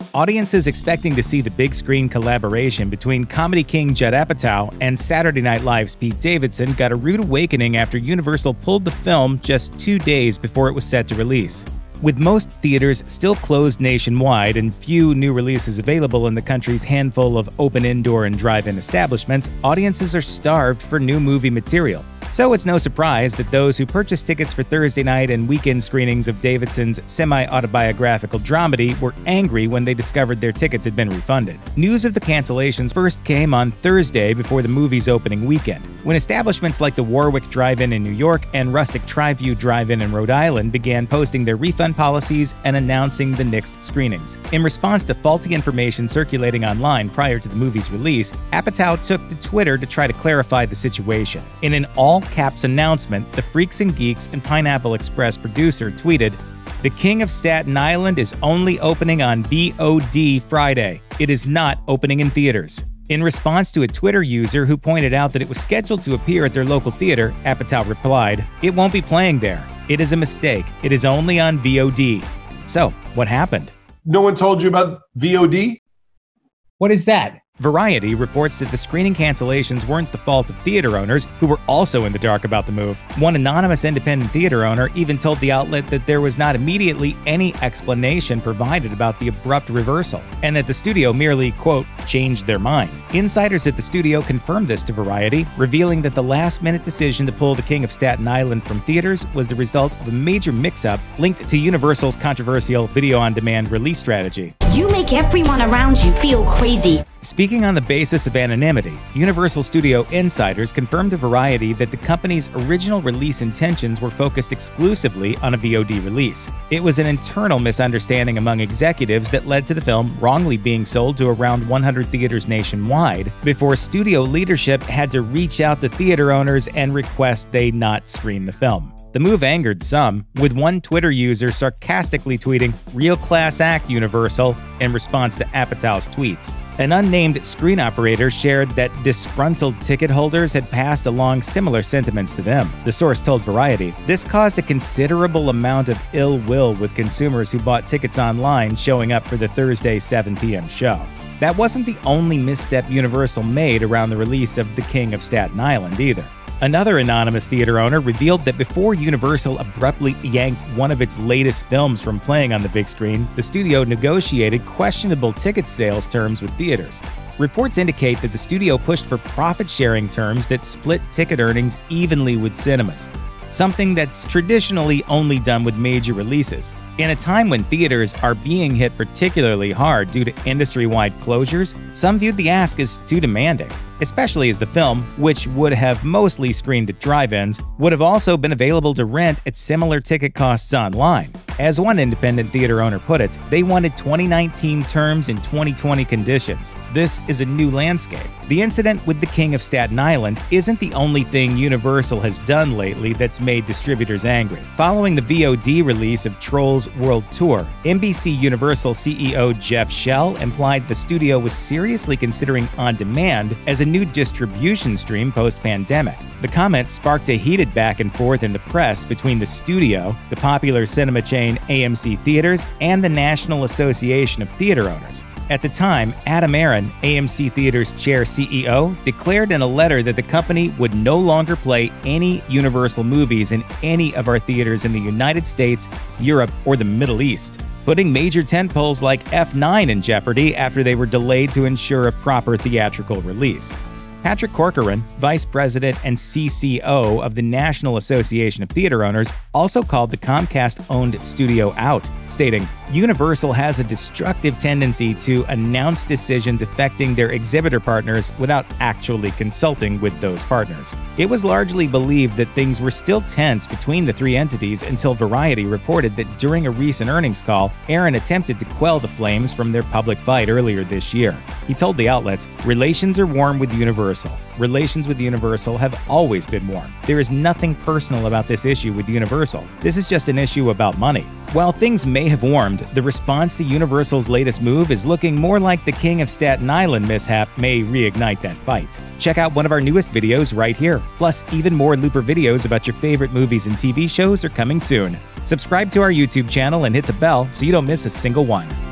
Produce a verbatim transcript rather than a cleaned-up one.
Audiences expecting to see the big screen collaboration between comedy king Judd Apatow and Saturday Night Live's Pete Davidson got a rude awakening after Universal pulled the film just two days before it was set to release. With most theaters still closed nationwide and few new releases available in the country's handful of open indoor and drive-in establishments, audiences are starved for new movie material. So it's no surprise that those who purchased tickets for Thursday night and weekend screenings of Davidson's semi-autobiographical dramedy were angry when they discovered their tickets had been refunded. News of the cancellations first came on Thursday before the movie's opening weekend, when establishments like the Warwick Drive-In in New York and Rustic Tri-View Drive-In in Rhode Island began posting their refund policies and announcing the nixed screenings. In response to faulty information circulating online prior to the movie's release, Apatow took to Twitter to try to clarify the situation. In an all caps announcement, the Freaks and Geeks and Pineapple Express producer tweeted, "The King of Staten Island is only opening on V O D Friday. It is not opening in theaters." In response to a Twitter user who pointed out that it was scheduled to appear at their local theater, Apatow replied, "It won't be playing there. It is a mistake. It is only on V O D." So, what happened? No one told you about V O D? What is that? Variety reports that the screening cancellations weren't the fault of theater owners, who were also in the dark about the move. One anonymous independent theater owner even told the outlet that there was not immediately any explanation provided about the abrupt reversal, and that the studio merely, quote, changed their mind. Insiders at the studio confirmed this to Variety, revealing that the last-minute decision to pull The King of Staten Island from theaters was the result of a major mix-up linked to Universal's controversial video-on-demand release strategy. You make everyone around you feel crazy. Speaking on the basis of anonymity, Universal Studio insiders confirmed to Variety that the company's original release intentions were focused exclusively on a V O D release. It was an internal misunderstanding among executives that led to the film wrongly being sold to around one hundred theaters nationwide, before studio leadership had to reach out to theater owners and request they not screen the film. The move angered some, with one Twitter user sarcastically tweeting, "Real class act, Universal," in response to Apatow's tweets. An unnamed screen operator shared that disgruntled ticket holders had passed along similar sentiments to them. The source told Variety, "This caused a considerable amount of ill will with consumers who bought tickets online showing up for the Thursday seven p m show." That wasn't the only misstep Universal made around the release of The King of Staten Island either. Another anonymous theater owner revealed that before Universal abruptly yanked one of its latest films from playing on the big screen, the studio negotiated questionable ticket sales terms with theaters. Reports indicate that the studio pushed for profit-sharing terms that split ticket earnings evenly with cinemas, something that's traditionally only done with major releases. In a time when theaters are being hit particularly hard due to industry-wide closures, some viewed the ask as too demanding, especially as the film, which would have mostly screened at drive-ins, would have also been available to rent at similar ticket costs online. As one independent theater owner put it, they wanted twenty nineteen terms in twenty twenty conditions. This is a new landscape. The incident with The King of Staten Island isn't the only thing Universal has done lately that's made distributors angry. Following the V O D release of Trolls World Tour, N B C Universal C E O Jeff Shell implied the studio was seriously considering on-demand as a new distribution stream post-pandemic. The comment sparked a heated back and forth in the press between the studio, the popular cinema chain A M C Theaters, and the National Association of Theater Owners. At the time, Adam Aron, A M C Theaters Chair C E O, declared in a letter that the company would no longer play any Universal movies in any of our theaters in the United States, Europe, or the Middle East, putting major tentpoles like F nine in jeopardy after they were delayed to ensure a proper theatrical release. Patrick Corcoran, Vice President and C C O of the National Association of Theater Owners, also called the Comcast-owned studio out, stating, "Universal has a destructive tendency to announce decisions affecting their exhibitor partners without actually consulting with those partners." It was largely believed that things were still tense between the three entities until Variety reported that during a recent earnings call, Aron attempted to quell the flames from their public fight earlier this year. He told the outlet, "Relations are warm with Universal. Relations with Universal have always been warm. There is nothing personal about this issue with Universal. This is just an issue about money." While things may have warmed, the response to Universal's latest move is looking more like the King of Staten Island mishap may reignite that fight. Check out one of our newest videos right here. Plus, even more Looper videos about your favorite movies and T V shows are coming soon. Subscribe to our YouTube channel and hit the bell so you don't miss a single one.